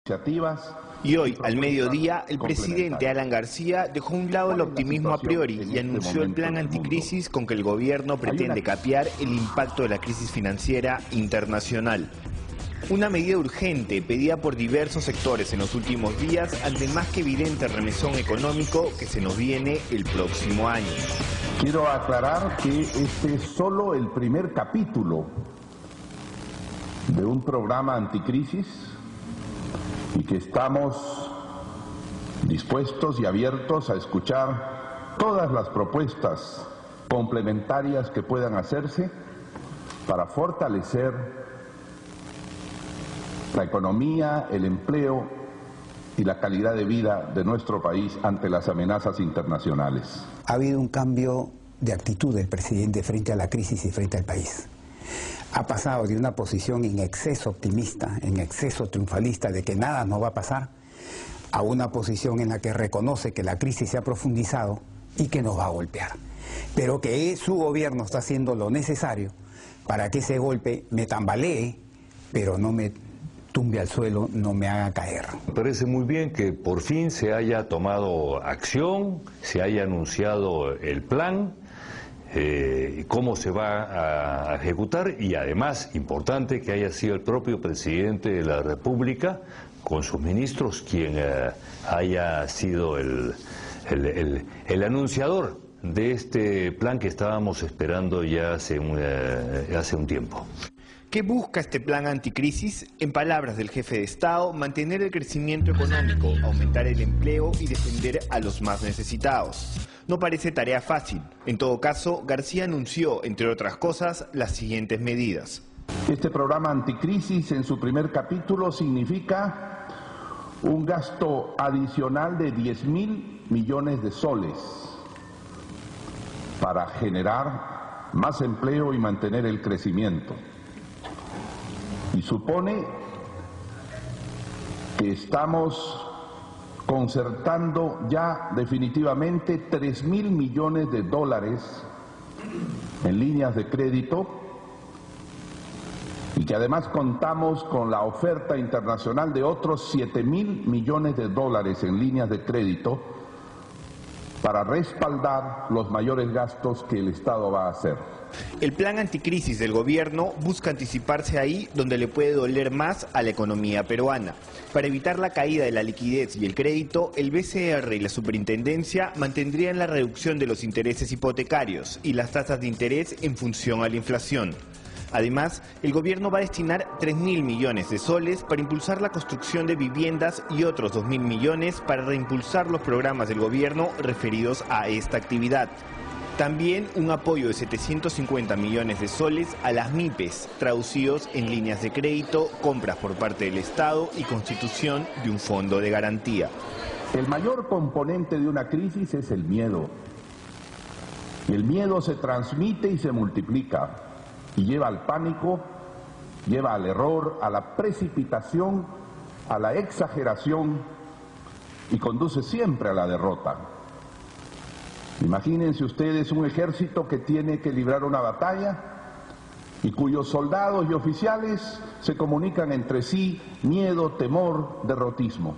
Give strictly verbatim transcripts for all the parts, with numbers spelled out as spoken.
iniciativas. Y hoy, al mediodía, el presidente Alan García dejó a un lado el optimismo a priori y anunció el plan anticrisis con que el gobierno pretende capear el impacto de la crisis financiera internacional. Una medida urgente pedida por diversos sectores en los últimos días ante el más que evidente remesón económico que se nos viene el próximo año. Quiero aclarar que este es solo el primer capítulo de un programa anticrisis y que estamos dispuestos y abiertos a escuchar todas las propuestas complementarias que puedan hacerse para fortalecer la economía, el empleo y la calidad de vida de nuestro país ante las amenazas internacionales. Ha habido un cambio de actitud del presidente frente a la crisis y frente al país. Ha pasado de una posición en exceso optimista, en exceso triunfalista de que nada nos va a pasar, a una posición en la que reconoce que la crisis se ha profundizado y que nos va a golpear. Pero que su gobierno está haciendo lo necesario para que ese golpe me tambalee, pero no me tumbe al suelo, no me haga caer. Me parece muy bien que por fin se haya tomado acción, se haya anunciado el plan, eh, cómo se va a ejecutar y además, importante, que haya sido el propio presidente de la República con sus ministros quien eh, haya sido el, el, el, el anunciador de este plan que estábamos esperando ya hace un, eh, hace un tiempo. ¿Qué busca este plan anticrisis? En palabras del jefe de Estado, mantener el crecimiento económico, aumentar el empleo y defender a los más necesitados. No parece tarea fácil. En todo caso, García anunció, entre otras cosas, las siguientes medidas. Este programa anticrisis en su primer capítulo significa un gasto adicional de diez mil millones de soles para generar más empleo y mantener el crecimiento. Y supone que estamos concertando ya definitivamente tres mil millones de dólares en líneas de crédito y que además contamos con la oferta internacional de otros siete mil millones de dólares en líneas de crédito para respaldar los mayores gastos que el Estado va a hacer. El plan anticrisis del gobierno busca anticiparse ahí donde le puede doler más a la economía peruana. Para evitar la caída de la liquidez y el crédito, el B C R y la Superintendencia mantendrían la reducción de los intereses hipotecarios y las tasas de interés en función a la inflación. Además, el gobierno va a destinar tres mil millones de soles para impulsar la construcción de viviendas y otros dos mil millones para reimpulsar los programas del gobierno referidos a esta actividad. También un apoyo de setecientos cincuenta millones de soles a las MIPES, traducidos en líneas de crédito, compras por parte del Estado y constitución de un fondo de garantía. El mayor componente de una crisis es el miedo. Y el miedo se transmite y se multiplica y lleva al pánico, lleva al error, a la precipitación, a la exageración y conduce siempre a la derrota. Imagínense ustedes un ejército que tiene que librar una batalla y cuyos soldados y oficiales se comunican entre sí miedo, temor, derrotismo.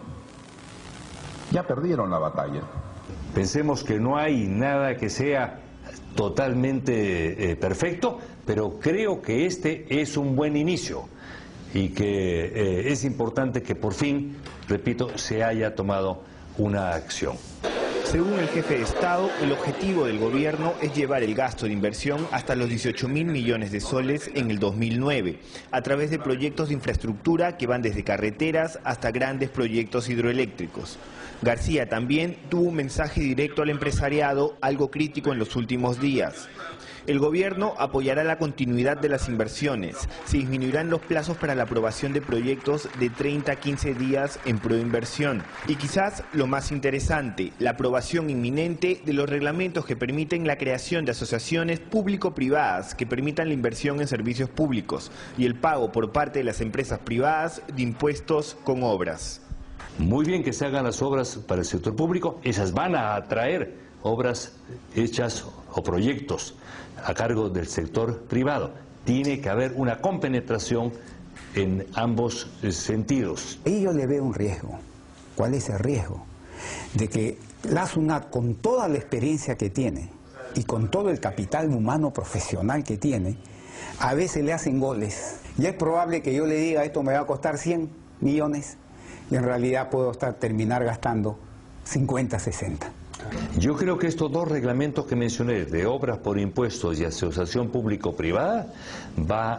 Ya perdieron la batalla. Pensemos que no hay nada que sea totalmente eh, perfecto, pero creo que este es un buen inicio y que eh, es importante que por fin, repito, se haya tomado una acción. Según el jefe de Estado, el objetivo del gobierno es llevar el gasto de inversión hasta los dieciocho mil millones de soles en el dos mil nueve, a través de proyectos de infraestructura que van desde carreteras hasta grandes proyectos hidroeléctricos. García también tuvo un mensaje directo al empresariado, algo crítico en los últimos días. El gobierno apoyará la continuidad de las inversiones. Se disminuirán los plazos para la aprobación de proyectos de treinta a quince días en proinversión. Y quizás lo más interesante, la aprobación inminente de los reglamentos que permiten la creación de asociaciones público-privadas que permitan la inversión en servicios públicos y el pago por parte de las empresas privadas de impuestos con obras. Muy bien que se hagan las obras para el sector público, esas van a atraer obras hechas o proyectos a cargo del sector privado. Tiene que haber una compenetración en ambos sentidos. Y yo le veo un riesgo. ¿Cuál es el riesgo? De que la SUNAT, con toda la experiencia que tiene y con todo el capital humano profesional que tiene, a veces le hacen goles. Y es probable que yo le diga, esto me va a costar cien millones, y en realidad puedo estar, terminar gastando cincuenta, sesenta. Yo creo que estos dos reglamentos que mencioné, de obras por impuestos y asociación público-privada, va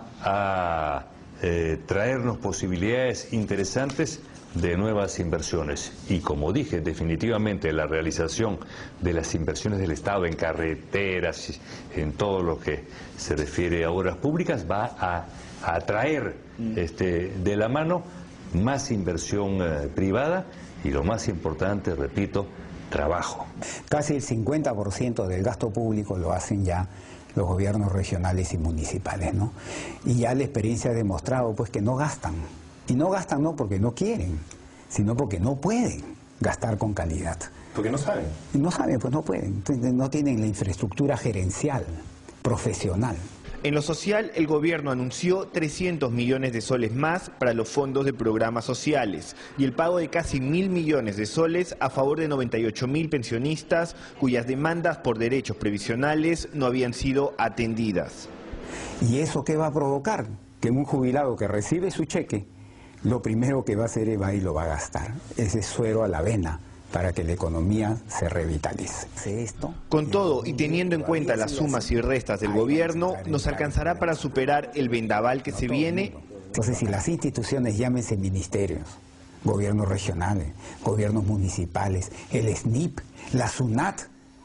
a eh, traernos posibilidades interesantes de nuevas inversiones. Y como dije, definitivamente la realización de las inversiones del Estado en carreteras, en todo lo que se refiere a obras públicas, va a, a atraer este, de la mano más inversión eh, privada y, lo más importante, repito, trabajo. Casi el cincuenta por ciento del gasto público lo hacen ya los gobiernos regionales y municipales, ¿no? Y ya la experiencia ha demostrado pues que no gastan. Y no gastan no porque no quieren, sino porque no pueden gastar con calidad. Porque no saben. No saben, pues no pueden. No tienen la infraestructura gerencial, profesional. En lo social, el gobierno anunció trescientos millones de soles más para los fondos de programas sociales y el pago de casi mil millones de soles a favor de noventa y ocho mil pensionistas cuyas demandas por derechos previsionales no habían sido atendidas. ¿Y eso qué va a provocar? Que un jubilado que recibe su cheque, lo primero que va a hacer es va y lo va a gastar. Ese suero a la vena para que la economía se revitalice. Esto, Con todo y teniendo en cuenta las sumas y restas del gobierno, ¿nos alcanzará para superar el vendaval que se viene? Entonces, si las instituciones, llámense ministerios, gobiernos regionales, gobiernos municipales, el S N I P, la SUNAT,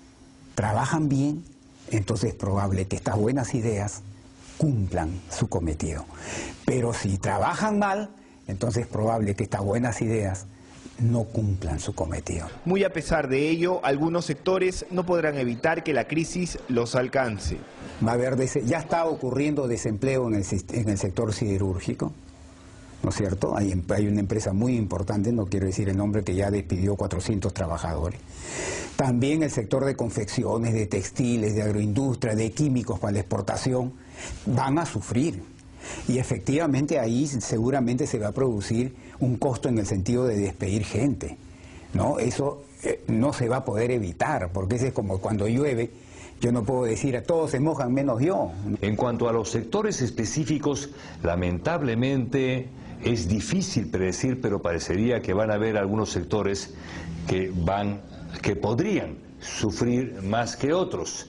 trabajan bien, entonces es probable que estas buenas ideas cumplan su cometido. Pero si trabajan mal, entonces es probable que estas buenas ideas no cumplan su cometido. Muy a pesar de ello, algunos sectores no podrán evitar que la crisis los alcance. Va a haber des- ya está ocurriendo desempleo en el, en el sector siderúrgico, ¿no es cierto? Hay, hay una empresa muy importante, no quiero decir el nombre, que ya despidió cuatrocientos trabajadores. También el sector de confecciones, de textiles, de agroindustria, de químicos para la exportación, van a sufrir. Y efectivamente ahí seguramente se va a producir un costo en el sentido de despedir gente, ¿no? Eso eh, no se va a poder evitar, porque eso es como cuando llueve, yo no puedo decir a todos se mojan menos yo. En cuanto a los sectores específicos, lamentablemente es difícil predecir, pero parecería que van a haber algunos sectores que van, que podrían sufrir más que otros.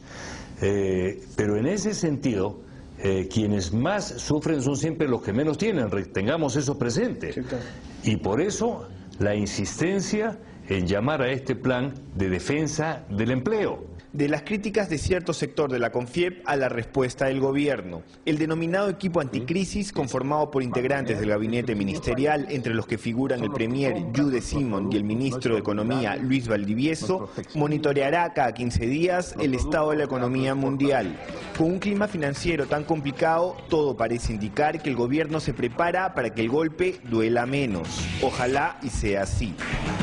Eh, pero en ese sentido, Eh, quienes más sufren son siempre los que menos tienen, tengamos eso presente. Sí, claro. Y por eso la insistencia en llamar a este plan de defensa del empleo. De las críticas de cierto sector de la CONFIEP a la respuesta del gobierno, el denominado equipo anticrisis, conformado por integrantes del gabinete ministerial, entre los que figuran el premier Jude Simon y el ministro de Economía Luis Valdivieso, monitoreará cada quince días el estado de la economía mundial. Con un clima financiero tan complicado, todo parece indicar que el gobierno se prepara para que el golpe duela menos. Ojalá y sea así.